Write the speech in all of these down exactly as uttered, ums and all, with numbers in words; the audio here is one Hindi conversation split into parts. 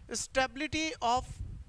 Stability of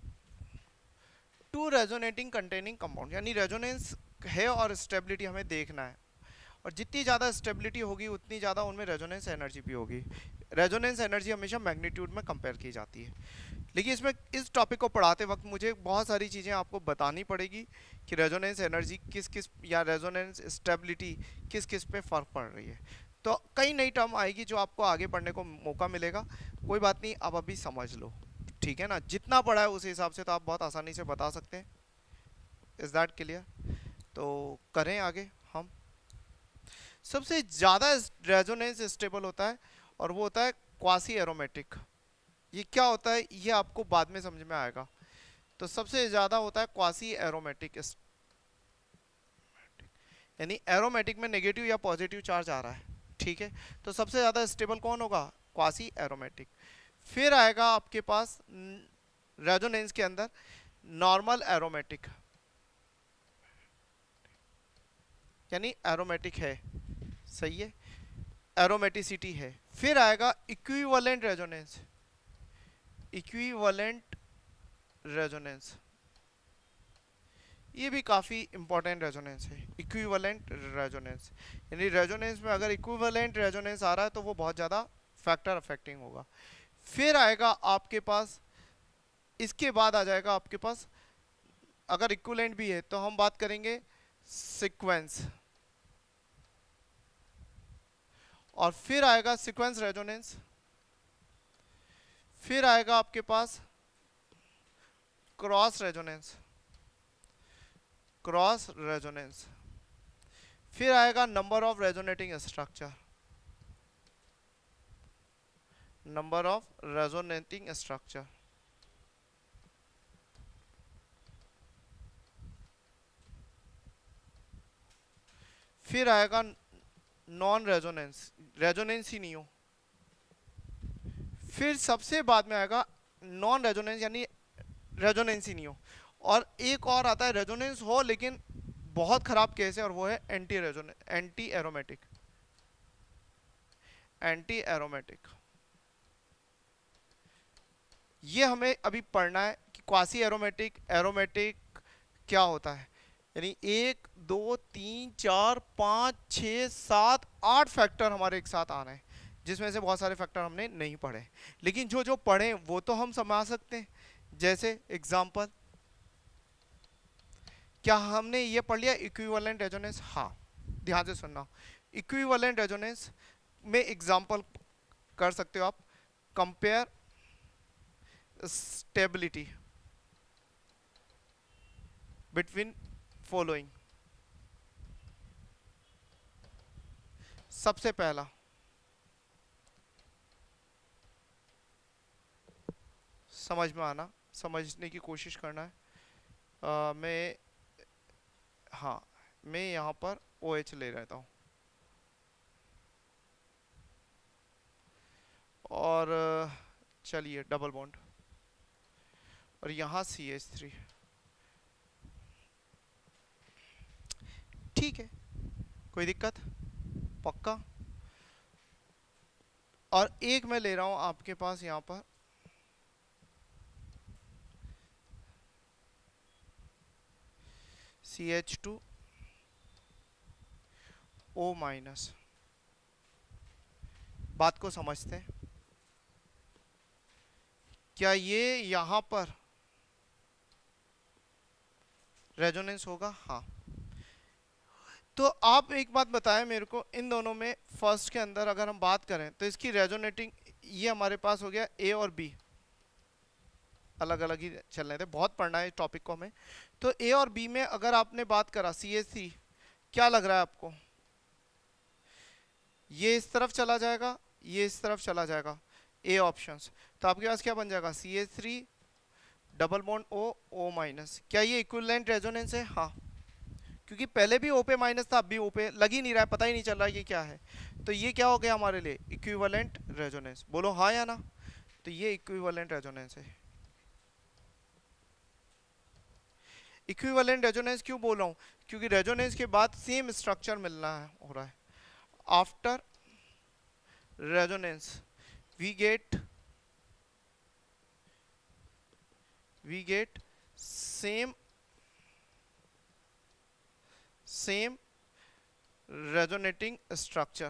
two resonating containing compound, यानी रेजोनेंस है और स्टेबिलिटी हमें देखना है, और जितनी ज़्यादा स्टेबिलिटी होगी उतनी ज़्यादा उनमें रेजोनेंस एनर्जी भी होगी। रेजोनेंस एनर्जी हमेशा मैग्नीट्यूड में कंपेयर की जाती है। लेकिन इसमें इस टॉपिक को पढ़ाते वक्त मुझे बहुत सारी चीज़ें आपको बतानी पड़ेगी कि रेजोनेंस एनर्जी किस किस या रेजोनेंस स्टेबिलिटी किस किस पे फ़र्क पड़ रही है। तो कई नई टर्म आएगी जो आपको आगे पढ़ने को मौका मिलेगा, कोई बात नहीं, आप अभी समझ लो, ठीक है ना। जितना पढ़ा है उस हिसाब से तो आप बहुत आसानी से बता सकते हैं। Is that clear? तो करें आगे हम। सबसे ज़्यादा रेजोनेंस स्टेबल होता है और वो होता है क्वासी एरोमेटिक। ये क्या होता है ये आपको बाद में समझ में आएगा। तो सबसे ज़्यादा होता है क्वासी एरोमेटिक, यानी एरोमेटिक में नेगेटिव या पॉजिटिव चार्ज आ रहा है, ठीक है। तो सबसे ज़्यादा स्टेबल कौन होगा? Quasi aromatic. फिर आएगा आपके पास रेजोनेंस के अंदर नॉर्मल एरोमेटिक, यानी एरोमेटिक है, सही है, एरोमेटिसिटी है। फिर आएगा इक्विवेलेंट रेजोनेंस, इक्विवेलेंट रेजोनेंस, ये भी काफ़ी इंपॉर्टेंट रेजोनेंस है, इक्विवेलेंट रेजोनेंस। यानी रेजोनेंस में अगर इक्विवेलेंट रेजोनेंस आ रहा है तो वो बहुत ज़्यादा फैक्टर अफेक्टिंग होगा। फिर आएगा आपके पास, इसके बाद आ जाएगा आपके पास, अगर इक्विवेलेंट भी है तो हम बात करेंगे सीक्वेंस, और फिर आएगा सीक्वेंस रेजोनेंस। फिर आएगा आपके पास क्रॉस रेजोनेंस, क्रॉस रेजोनेंस। फिर आएगा number of resonating structure, number of resonating structure. फिर आएगा नॉन रेजोनेंस, रेजोनेंस ही नहीं हो। फिर सबसे बाद में आएगा नॉन रेजोनेंस, यानी रेजोनेंस ही नहीं हो। और एक और आता है रेजोनेंस हो लेकिन बहुत खराब केस है, और वो है anti resonance, anti aromatic, anti aromatic. ये हमें अभी पढ़ना है कि क्वासी एरोमेटिक, एरोमेटिक क्या होता है। यानी एक दो तीन चार पाँच छः सात आठ फैक्टर हमारे एक साथ आना है, जिसमें से बहुत सारे फैक्टर हमने नहीं पढ़े, लेकिन जो जो पढ़े वो तो हम समझ सकते हैं। जैसे एग्जांपल, क्या हमने ये पढ़ लिया इक्विवेलेंट रेजोनेंस? हाँ, ध्यान से सुनना। इक्विवेलेंट रेजोनेंस में एग्जांपल कर सकते हो आप, कंपेयर स्टेबिलिटी बिटवीन फॉलोइंग। सबसे पहला, समझ में आना, समझने की कोशिश करना है। आ, मैं हाँ, मैं यहाँ पर ओ एच ले रहता हूँ, और चलिए डबल बॉन्ड, और यहाँ सी एच थ्री, ठीक है, कोई दिक्कत? पक्का। और एक मैं ले रहा हूँ आपके पास यहाँ पर C H two O minus. बात को समझते हैं, क्या ये यहाँ पर रेजोनेंस होगा? हाँ। तो आप एक बात बताएं मेरे को, इन दोनों में फर्स्ट के अंदर अगर हम बात करें तो इसकी रेजोनेटिंग, ये हमारे पास हो गया ए और बी, अलग अलग ही चल रहे थे, बहुत पढ़ना है इस टॉपिक को हमें। तो ए और बी में अगर आपने बात करा सी एच थ्री, क्या लग रहा है आपको? ये इस तरफ चला जाएगा, ये इस तरफ चला जाएगा, ए ऑप्शंस। तो आपके पास क्या बन जाएगा? C H three double bond O O minus. क्या ये इक्विवेलेंट रेजोनेंस है? हाँ, क्योंकि पहले भी ओ पे माइनस था, अब भी ओ पे, लग ही नहीं रहा है, पता ही नहीं चल रहा है ये क्या है। तो ये क्या हो गया हमारे लिए? Equivalent resonance. बोलो हाँ या ना। तो ये इक्विवेलेंट रेजोनेंस है। इक्विवेलेंट रेजोनेंस क्यों बोल रहा हूँ? क्योंकि रेजोनेंस के बाद सेम स्ट्रक्चर मिलना है, हो रहा है। After resonance we get we get same same resonating structure.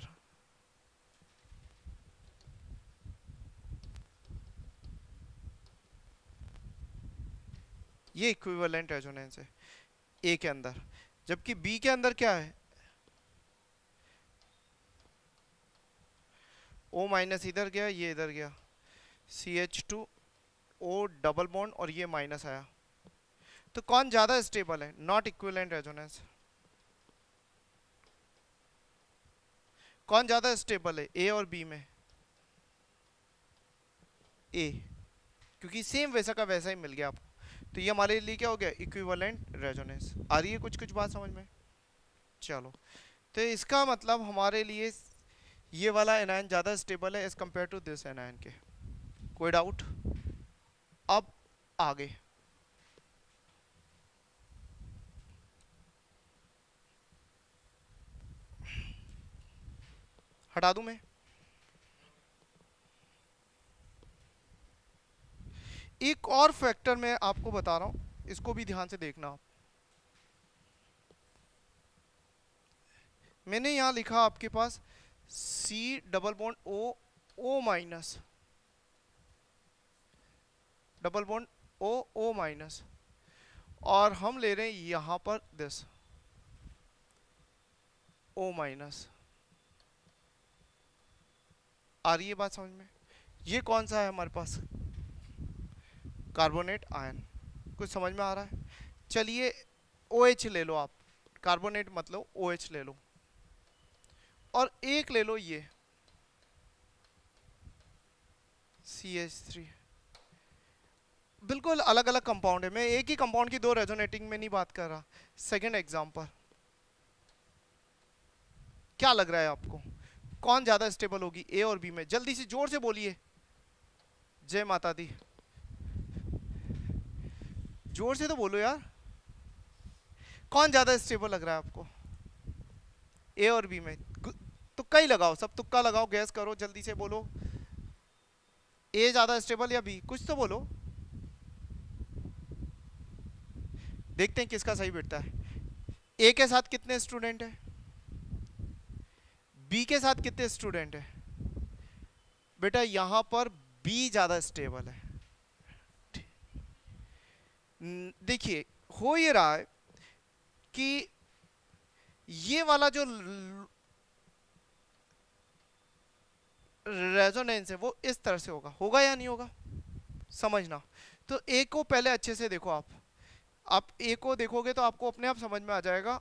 ये इक्विवेलेंट रेजोनेंस है ए के अंदर, जबकि बी के अंदर क्या है, O माइनस इधर गया, ये इधर गया, C H two O double bond और ये माइनस आया, तो कौन ज्यादा स्टेबल है? Not equivalent resonance. कौन ज्यादा स्टेबल है ए और बी में? ए, क्योंकि सेम वैसा का वैसा ही मिल गया आपको, तो ये हमारे लिए क्या हो गया? Equivalent resonance. आ रही है कुछ कुछ बात समझ में? चलो, तो इसका मतलब हमारे लिए ये वाला एनायन ज्यादा स्टेबल है as compare to this anion के। कोई डाउट? अब आगे हटा दूं मैं? एक और फैक्टर मैं आपको बता रहा हूं, इसको भी ध्यान से देखना आप। मैंने यहां लिखा आपके पास C double bond O O minus, double bond O O minus, और हम ले रहे हैं यहां पर दिस O माइनस। आ रही है बात समझ में? ये कौन सा है हमारे पास? Carbonate ion. कुछ समझ में आ रहा है? चलिए OH ले लो आप, कार्बोनेट मतलब OH ले लो, और एक ले लो ये सी एच थ्री। बिल्कुल अलग अलग कंपाउंड है, मैं एक ही कंपाउंड की दो रेजोनेटिंग में नहीं बात कर रहा। सेकंड एग्जांपल, क्या लग रहा है आपको कौन ज्यादा स्टेबल होगी ए और बी में? जल्दी से जोर से बोलिए, जय माता दी, जोर से तो बोलो यार। कौन ज्यादा स्टेबल लग रहा है आपको ए और बी में? तुक्का ही लगाओ, सब तुक्का लगाओ, गैस करो, जल्दी से बोलो। ए ज्यादा स्टेबल या बी? कुछ तो बोलो, देखते हैं किसका सही बैठता है। ए के साथ कितने स्टूडेंट है? बी के साथ कितने स्टूडेंट है? बेटा यहां पर बी ज्यादा स्टेबल है। देखिए हो ये रहा है कि ये वाला जो रेजोनेंस है वो इस तरह से होगा, होगा या नहीं होगा? समझना। तो ए को पहले अच्छे से देखो आप आप ए को देखोगे तो आपको अपने आप समझ में आ जाएगा।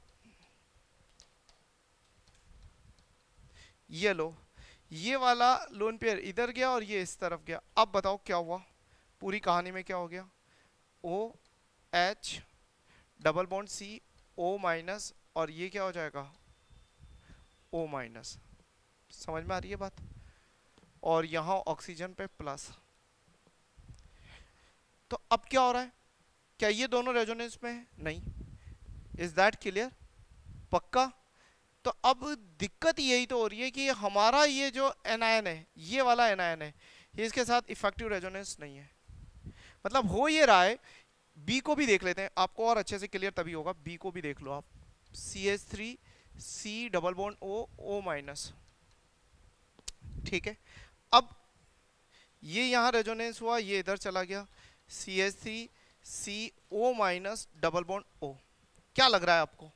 ये लो, ये वाला लोन पेयर इधर गया और ये इस तरफ गया। अब बताओ क्या हुआ पूरी कहानी में? क्या हो गया? O H double bond C O minus, और ये क्या हो जाएगा? O minus. समझ में आ रही है बात? और यहां ऑक्सीजन पे प्लस। तो अब क्या हो रहा है? क्या ये दोनों रेजोनेंस में है? नहीं। Is that clear? पक्का? तो अब दिक्कत यही तो हो रही है कि हमारा ये जो एनायन है, ये वाला एनायन है, ये इसके साथ इफेक्टिव रेजोनेंस नहीं है। मतलब हो ये रहा है, बी को भी देख लेते हैं, आपको और अच्छे से क्लियर तभी होगा। बी को भी देख लो आप, C H three C double bond O O minus, ठीक है। अब ये यहां रेजोनेंस हुआ, ये इधर चला गया, C H three C O minus double bond O. क्या लग रहा है आपको?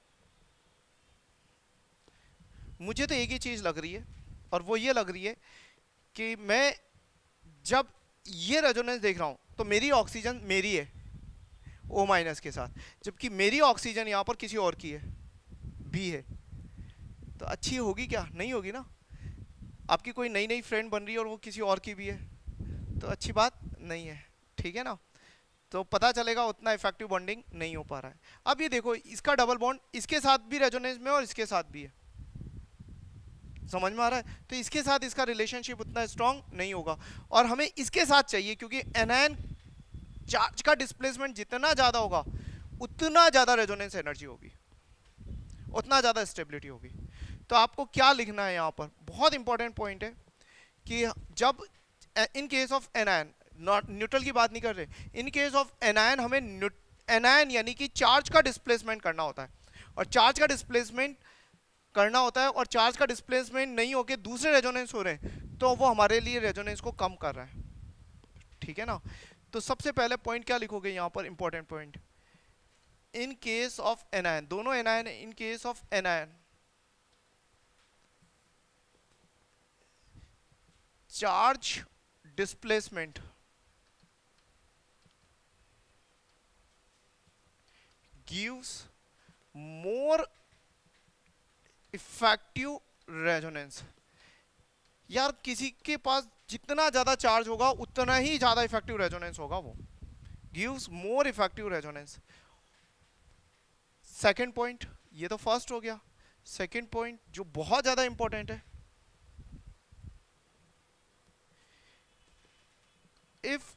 मुझे तो एक ही चीज लग रही है, और वो ये लग रही है कि मैं जब ये रेजोनेंस देख रहा हूं तो मेरी ऑक्सीजन मेरी है O माइनस के साथ, जबकि मेरी ऑक्सीजन यहां पर किसी और की है, बी है। तो अच्छी होगी क्या? नहीं होगी ना। आपकी कोई नई नई फ्रेंड बन रही है और वो किसी और की भी है, तो अच्छी बात नहीं है, ठीक है ना। तो पता चलेगा उतना इफेक्टिव बॉन्डिंग नहीं हो पा रहा है। अब ये देखो, इसका डबल बॉन्ड इसके साथ भी रेजोनेंस में और इसके साथ भी है, समझ में आ रहा है? तो इसके साथ इसका रिलेशनशिप उतना स्ट्रांग नहीं होगा, और हमें इसके साथ चाहिए, क्योंकि एनायन चार्ज का डिस्प्लेसमेंट जितना ज्यादा होगा उतना ज्यादा रेजोनेंस एनर्जी होगी, उतना ज्यादा स्टेबिलिटी होगी। तो आपको क्या लिखना है यहां पर? बहुत इंपॉर्टेंट पॉइंट है कि जब in case of anion not neutral की बात नहीं कर रहे। इन केस ऑफ एनायन हमें एनायन यानी कि चार्ज का डिस्प्लेसमेंट करना होता है, और चार्ज का डिस्प्लेसमेंट करना होता है और चार्ज का डिस्प्लेसमेंट नहीं होके दूसरे रेजोनेंस हो रहे हैं, तो वो हमारे लिए रेजोनेंस को कम कर रहा है, ठीक है ना। तो सबसे पहले पॉइंट क्या लिखोगे यहाँ पर, important point, in case of anion, दोनों anion, in case of anion charge displacement gives more effective resonance. यार किसी के पास जितना ज्यादा चार्ज होगा उतना ही ज्यादा इफेक्टिव रेजोनेंस होगा, वो gives more effective resonance. Second point, ये तो फर्स्ट हो गया। सेकंड पॉइंट जो बहुत ज्यादा इंपॉर्टेंट है, इफ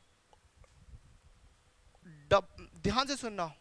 ध्यान से सुनना,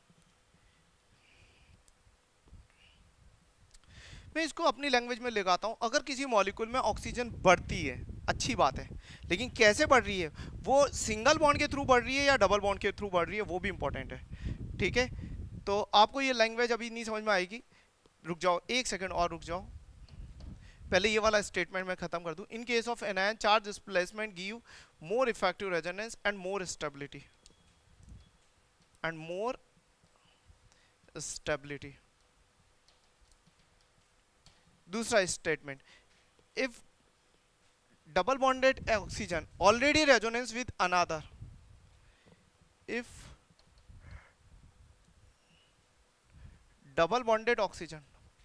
मैं इसको अपनी लैंग्वेज में लगाता हूं। अगर किसी मॉलिक्यूल में ऑक्सीजन बढ़ती है, अच्छी बात है, लेकिन कैसे बढ़ रही है, वो सिंगल बॉन्ड के थ्रू बढ़ रही है या डबल बॉन्ड के थ्रू बढ़ रही है, वो भी इंपॉर्टेंट है, ठीक है। तो आपको ये लैंग्वेज अभी नहीं समझ में आएगी, रुक जाओ एक सेकंड और रुक जाओ, पहले ये वाला स्टेटमेंट मैं खत्म कर दूं। In case of anion charge displacement give more effective resonance and more stability and more stability. दूसरा statement, if double bonded oxygen already resonance with another, if double bonded oxygen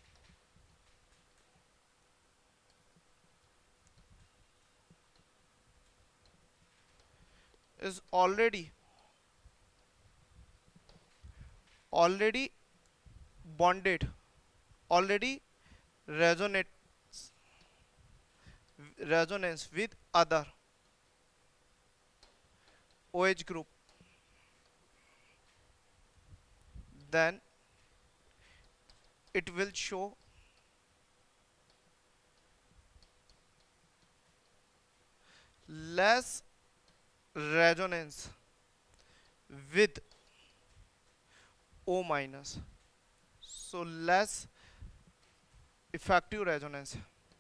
is already already bonded, already resonates resonance with other OH group, then it will show less resonance with O minus, so less effective resonance।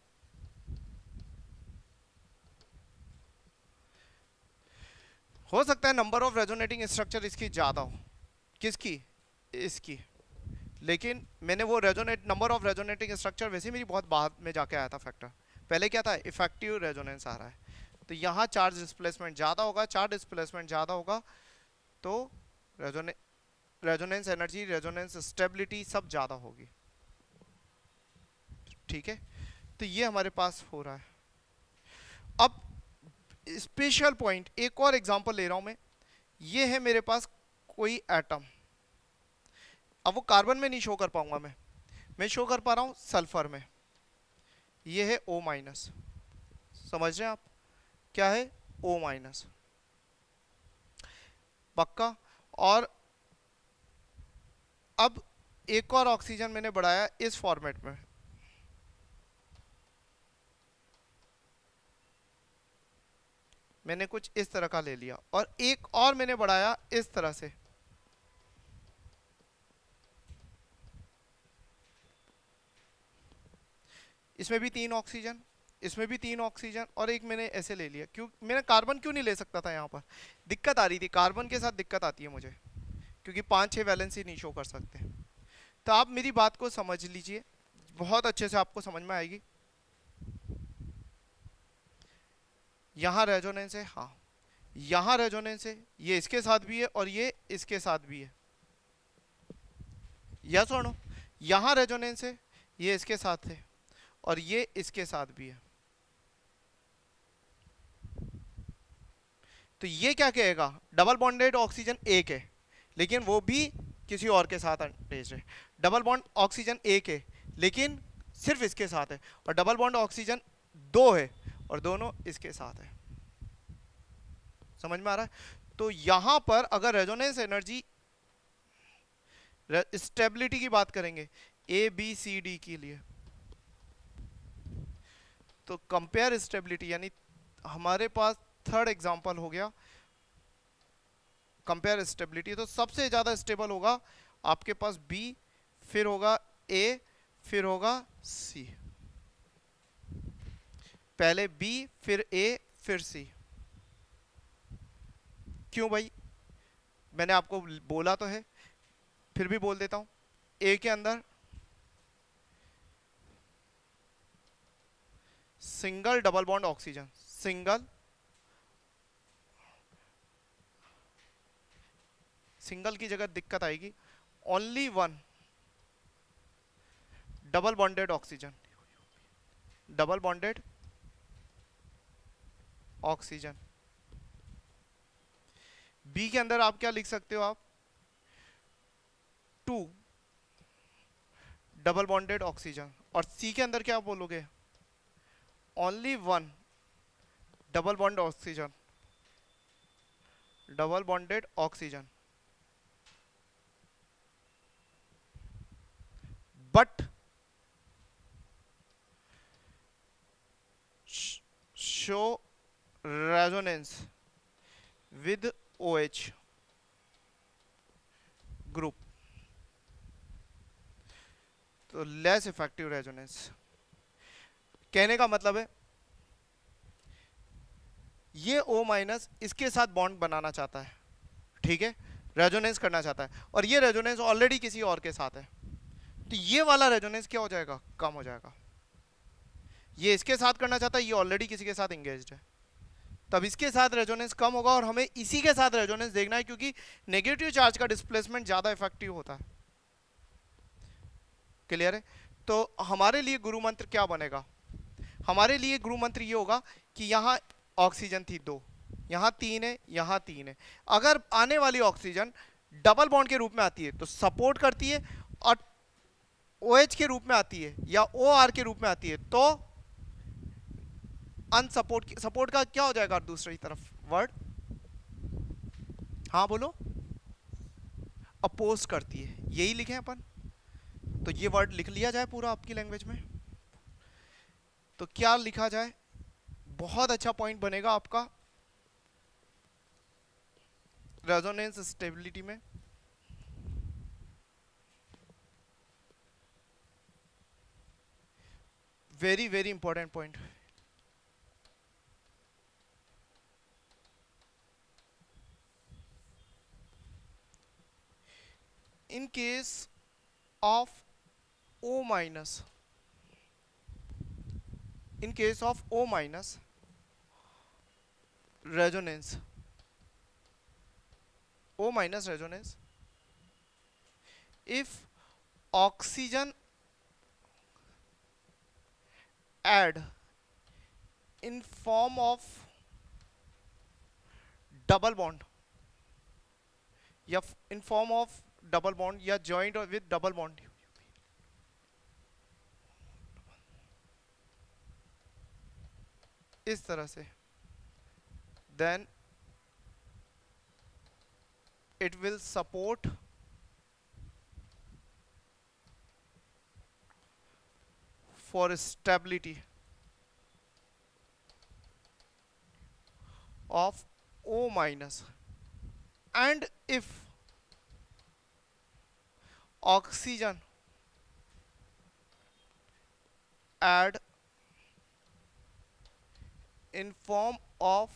हो सकता है नंबर ऑफ रेजोनेटिंग स्ट्रक्चर इसकी ज्यादा हो, किसकी, इसकी, लेकिन मैंने वो resonate number of resonating structure वैसे मेरी बहुत बाद में जाके आया था फैक्टर, पहले क्या था, इफेक्टिव रेजोनेंस आ रहा है। तो यहाँ चार्ज डिस्प्लेसमेंट ज़्यादा होगा, चार्ज डिस्प्लेसमेंट ज़्यादा होगा तो resona resonance energy, resonance stability सब ज़्यादा होगी, ठीक है। तो ये हमारे पास हो रहा है। अब स्पेशल पॉइंट, एक और एग्जांपल ले रहा हूं मैं, ये है मेरे पास कोई एटम, अब वो कार्बन में नहीं शो कर पाऊंगा मैं मैं शो कर पा रहा हूं सल्फर में, ये है O माइनस, समझ रहे हैं आप, क्या है O माइनस, पक्का। और अब एक और ऑक्सीजन मैंने बढ़ाया इस फॉर्मेट में, मैंने कुछ इस तरह का ले लिया, और एक और मैंने बढ़ाया इस तरह से, इसमें भी तीन ऑक्सीजन, इसमें भी तीन ऑक्सीजन, और एक मैंने ऐसे ले लिया। क्यों मैंने कार्बन क्यों नहीं ले सकता था, यहाँ पर दिक्कत आ रही थी, कार्बन के साथ दिक्कत आती है मुझे, क्योंकि पाँच छः वैलेंसी नहीं शो कर सकते। तो आप मेरी बात को समझ लीजिए, बहुत अच्छे से आपको समझ में आएगी। यहाँ रेजोनेंस है, हाँ यहाँ रेजोनेंस है, ये इसके साथ भी है और ये इसके साथ भी है, यस और नो। यहाँ रेजोनेंस है, ये इसके साथ है और ये इसके साथ भी है। तो ये क्या कहेगा, डबल बॉन्डेड ऑक्सीजन एक है लेकिन वो भी किसी और के साथ अटैच्ड है, डबल बॉन्ड ऑक्सीजन एक है लेकिन सिर्फ इसके साथ है, और डबल बॉन्ड ऑक्सीजन दो है और दोनों इसके साथ है। समझ में आ रहा है। तो यहां पर अगर रेजोनेंस एनर्जी स्टेबिलिटी की बात करेंगे ए बी सी डी के लिए, तो कंपेयर स्टेबिलिटी, यानी हमारे पास थर्ड एग्जांपल हो गया कंपेयर स्टेबिलिटी, तो सबसे ज्यादा स्टेबल होगा आपके पास बी, फिर होगा ए, फिर होगा सी। पहले बी, फिर ए, फिर सी। क्यों भाई? मैंने आपको बोला तो है, फिर भी बोल देता हूं। ए के अंदर single double bond oxygen, single single की जगह दिक्कत आएगी, only one double bonded oxygen, double bonded oxygen. B के अंदर आप क्या लिख सकते हो? आप टू डबल बॉन्डेड ऑक्सीजन। और सी के अंदर क्या बोलोगे? Only one double bond oxygen, double bonded oxygen. But show resonance with OH group, तो लेस इफेक्टिव रेजोनेंस। कहने का मतलब है ये O माइनस इसके साथ बॉन्ड बनाना चाहता है, ठीक है, रेजोनेंस करना चाहता है, और ये रेजोनेंस ऑलरेडी किसी और के साथ है, तो ये वाला रेजोनेंस क्या हो जाएगा? कम हो जाएगा। ये इसके साथ करना चाहता है, ये ऑलरेडी किसी के साथ एंगेज्ड है, तब इसके साथ रेजोनेंस कम होगा, और हमें इसी के साथ रेजोनेंस देखना है, क्योंकि नेगेटिव चार्ज का डिस्प्लेसमेंट ज्यादा इफेक्टिव होता है। क्लियर है? तो हमारे लिए गुरु मंत्र क्या बनेगा? हमारे लिए गुरु मंत्र ये होगा कि यहां ऑक्सीजन थी दो, यहां तीन है, यहां तीन है। अगर आने वाली ऑक्सीजन डबल बॉन्ड के रूप में आती है तो सपोर्ट करती है, और OH के रूप में आती है या OR के रूप में आती है तो अनसपोर्ट। सपोर्ट का क्या हो जाएगा दूसरी तरफ वर्ड? हाँ बोलो। अपोज करती है, यही लिखे अपन, तो ये वर्ड लिख लिया जाए पूरा आपकी लैंग्वेज में। तो क्या लिखा जाए? बहुत अच्छा पॉइंट बनेगा आपका रेजोनेंस स्टेबिलिटी में। Very very important point. in case of O minus, in case of O minus resonance, O minus resonance, if oxygen add in form of double bond या in form of double bond या जॉइंट विद डबल बॉन्ड, इस तरह से, then it will support for stability of O minus, and if oxygen add in form of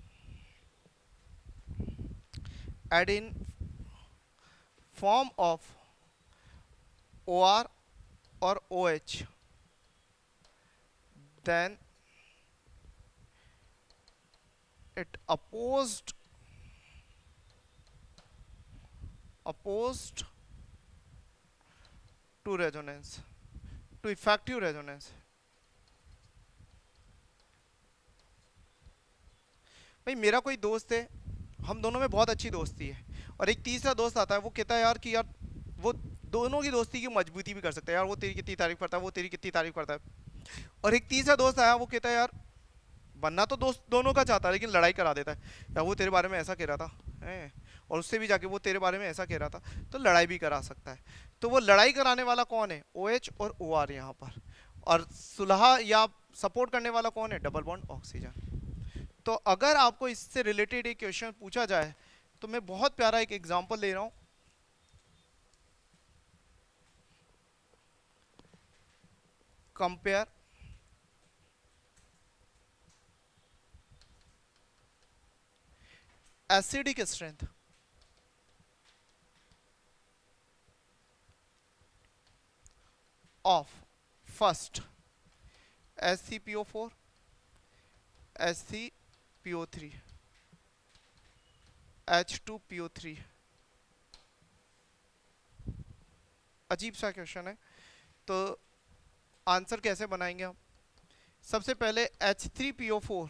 add in form of O R or OH, then it opposed opposed to resonance, to effective resonance। भाई मेरा कोई दोस्त है, हम दोनों में बहुत अच्छी दोस्ती है, और एक तीसरा दोस्त आता है, वो कहता है यार कि यार वो दोनों की दोस्ती की मजबूती भी कर सकता है, यार वो तेरी कितनी तारीफ करता है, वो तेरी कितनी तारीफ करता है। और एक तीसरा दोस्त आया, वो कहता है यार बनना तो दोस्त दोनों का चाहता है, लेकिन लड़ाई करा देता है, यार वो तेरे बारे में ऐसा कह रहा था है, और उससे भी जाके वो तेरे बारे में ऐसा कह रहा था, तो लड़ाई भी करा सकता है। तो वो लड़ाई कराने वाला कौन है? OH और OR यहाँ पर, और सुलह या सपोर्ट करने वाला कौन है? Double bond oxygen. तो अगर आपको इससे रिलेटेड एक क्वेश्चन पूछा जाए तो मैं बहुत प्यारा एक एग्जांपल ले रहा हूं। Compare acidic strength of first H C P O four, H C P O three, H two P O three. अजीब सा क्वेश्चन है, तो आंसर कैसे बनाएंगे हम? सबसे पहले H three P O four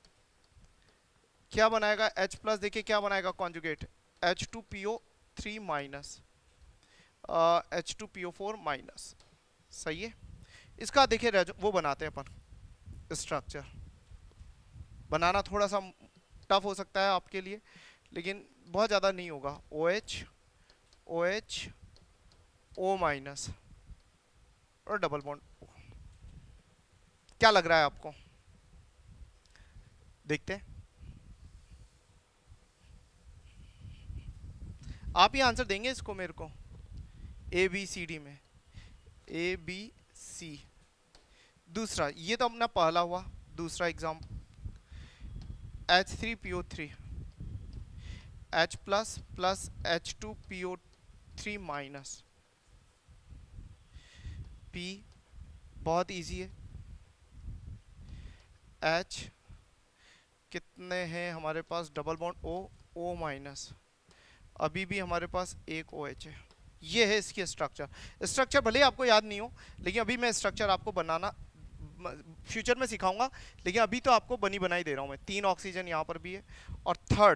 क्या बनाएगा? H प्लस, देखिए क्या बनाएगा conjugate, H two P O three minus H two P O four minus. सही है। इसका देखिए वो बनाते हैं अपन स्ट्रक्चर। बनाना थोड़ा सा टफ हो सकता है आपके लिए, लेकिन बहुत ज़्यादा नहीं होगा। O H O H O minus और डबल बॉन्ड O। क्या लग रहा है आपको? देखते हैं, आप ही आंसर देंगे इसको मेरे को। ए बी सी डी में ए बी सी। दूसरा, ये तो अपना पहला हुआ। दूसरा example H three P O three, H plus plus H two P O three minus P। बहुत इजी है। H कितने हैं हमारे पास? Double bond O, O minus, अभी भी हमारे पास एक OH है। ये है इसकी स्ट्रक्चर। स्ट्रक्चर भले आपको याद नहीं हो, लेकिन अभी मैं स्ट्रक्चर आपको बनाना फ्यूचर में सिखाऊंगा, लेकिन अभी तो आपको बनी बनाई दे रहा हूं मैं। तीन ऑक्सीजन यहाँ पर भी है। और third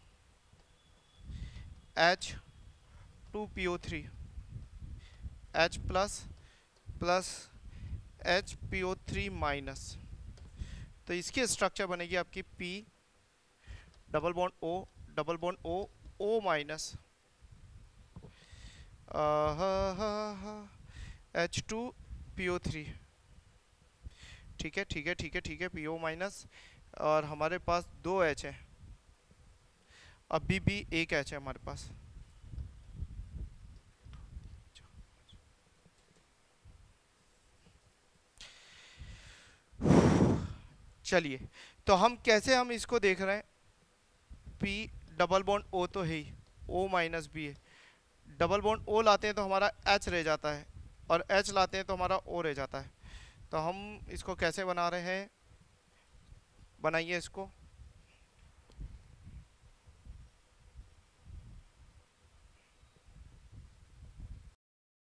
H two P O three, H plus plus H P O three minus. तो इसकी स्ट्रक्चर बनेगी आपकी P double bond O, double bond O, O minus H two P O three. ठीक है ठीक है ठीक है ठीक है, पी ओ माइनस। और हमारे पास दो H है, अभी भी एक H है हमारे पास। चलिए, तो हम कैसे हम इसको देख रहे हैं? P डबल बॉन्ड O तो है ही, O माइनस भी है। डबल बॉन्ड O लाते हैं तो हमारा H रह जाता है, और H लाते हैं तो हमारा O रह जाता है। तो हम इसको कैसे बना रहे हैं? बनाइए इसको।